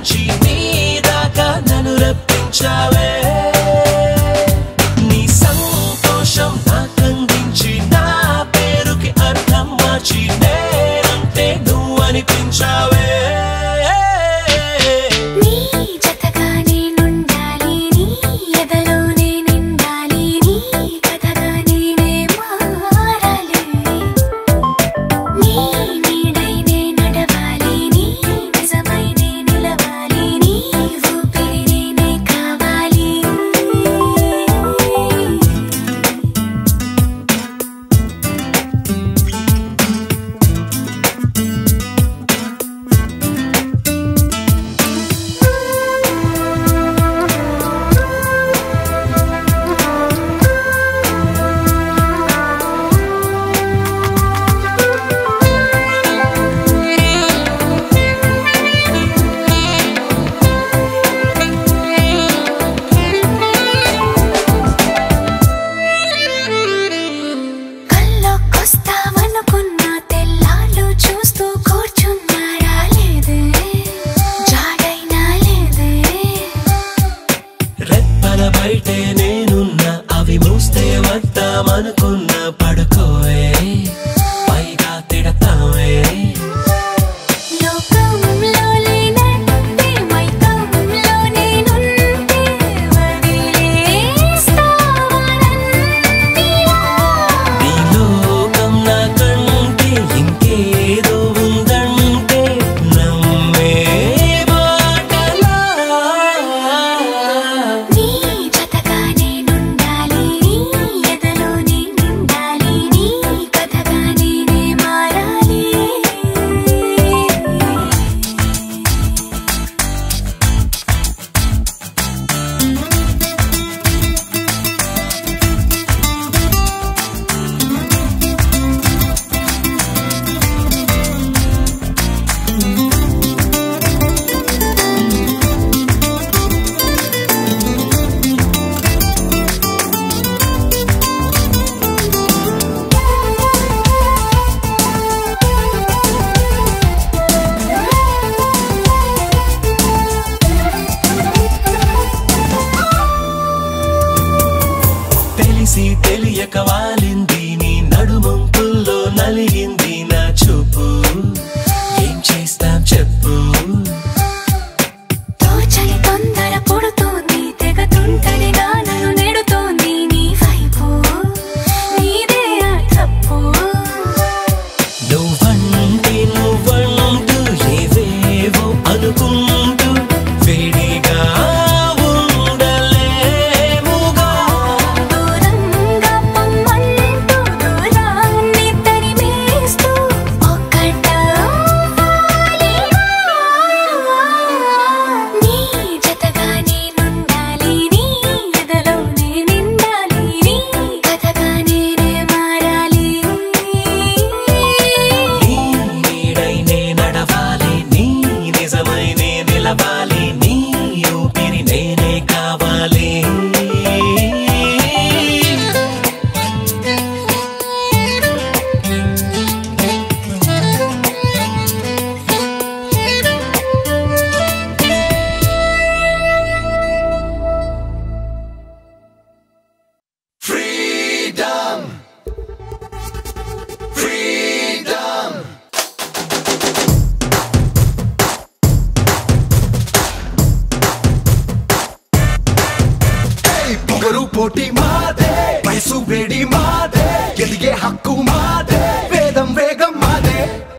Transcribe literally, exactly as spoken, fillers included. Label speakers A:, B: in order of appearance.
A: నుంచి నీ దాకా నన్ను రప్పించావే నీ సంతోషం నాకందించి నా పేరుకి అర్థం మార్చి నేనంటే నువ్వు అనిపించావే బయటే నేనున్నా అవి మూస్తే వద్దామనుకున్నా పడుకోవే పైగా తిడతావే నీ లోకం నాకంటే ఇంకేదో ఉందంటే నమ్మే తెలిసి తెలియక వాలింది నీ నడుమంపుల్లో నలిగింది నా చూపు ఏం చేస్తాం చెప్పు
B: తోచని తొందర పుడుతోంది తెగతుంటదిగా నన్ను నెడుతోంది నీ వైపు నీదే ఆ తప్పు
A: నువ్వంటే నువ్వంటూ ఏవేవో అనుకుంటూ వేడిగా నీ ఊపిరి నేనే కావాలి ఫ్రీడమ్ ఫ్రీడమ్ పొగరు పోటీ మాదే వయసు వేడి మా